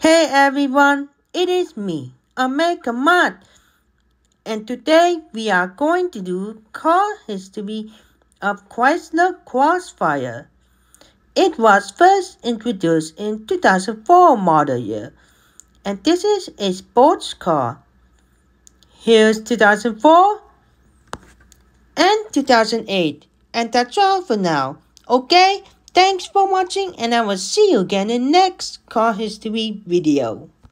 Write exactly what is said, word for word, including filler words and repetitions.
Hey everyone, it is me, Omega Mod, and today we are going to do car history of Chrysler Crossfire. It was first introduced in two thousand four model year, and this is a sports car. Here's two thousand four and two thousand eight, and that's all for now. Okay, thanks for watching, and I will see you again in next car history video.